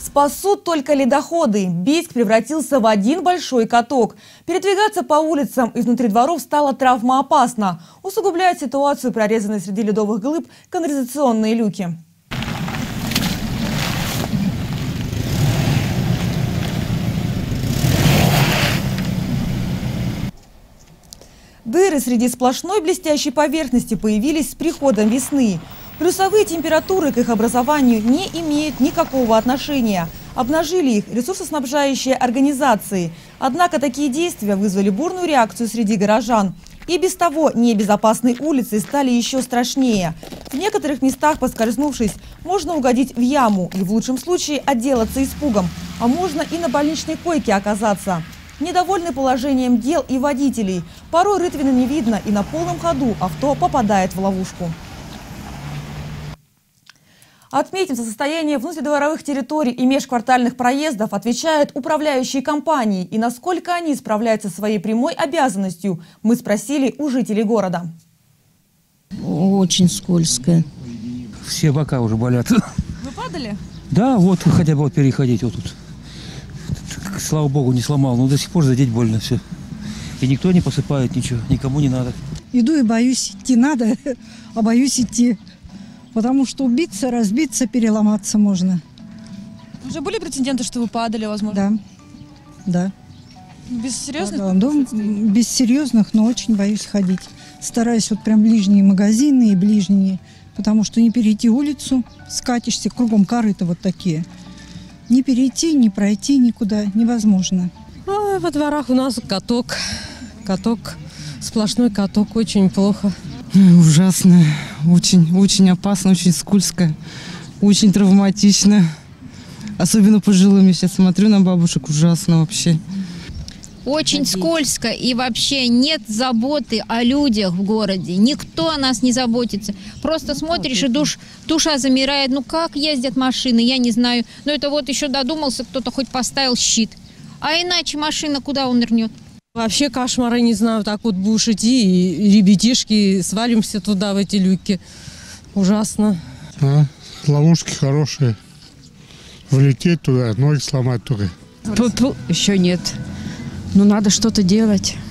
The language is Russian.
Спасут только ледоходы. Бийск превратился в один большой каток. Передвигаться по улицам и внутри дворов стало травмоопасно. Усугубляет ситуацию прорезанные среди ледовых глыб канализационные люки. Дыры среди сплошной блестящей поверхности появились с приходом весны. Плюсовые температуры к их образованию не имеют никакого отношения. Обнажили их ресурсоснабжающие организации. Однако такие действия вызвали бурную реакцию среди горожан. И без того небезопасные улицы стали еще страшнее. В некоторых местах, поскользнувшись, можно угодить в яму и в лучшем случае отделаться испугом. А можно и на больничной койке оказаться. Недовольны положением дел и водителей. Порой рытвины не видно, и на полном ходу авто попадает в ловушку. Отметим, за состояние внутридворовых территорий и межквартальных проездов отвечают управляющие компании. И насколько они справляются со своей прямой обязанностью, мы спросили у жителей города. Очень скользко. Все бока уже болят. Вы падали? Да, вот хотя бы вот переходить вот тут. Слава богу, не сломал, но до сих пор задеть больно все. И никто не посыпает ничего, никому не надо. Иду и боюсь, идти надо, а боюсь идти. Потому что убиться, разбиться, переломаться можно. Уже были прецеденты, что вы падали, возможно? Да. Без серьезных? Да, без серьезных, но очень боюсь ходить. Стараюсь вот прям ближние магазины и ближние, потому что не перейти улицу, скатишься, кругом корыта вот такие. Не перейти, не пройти никуда невозможно. Во дворах у нас каток, сплошной каток, очень плохо. Ужасно, очень опасно, очень скользко, очень травматично. Особенно пожилым, я сейчас смотрю на бабушек, ужасно вообще. Очень скользко, и вообще нет заботы о людях в городе. Никто о нас не заботится. Просто смотришь, и душа замирает. Ну как ездят машины, я не знаю. Но это вот еще додумался, кто-то хоть поставил щит. А иначе машина куда он нырнет? Вообще кошмары, не знаю, так вот будешь идти, и ребятишки, свалимся туда, в эти люки. Ужасно. Ловушки хорошие. Влететь туда, ноги сломать только. Еще нет. Но надо что-то делать.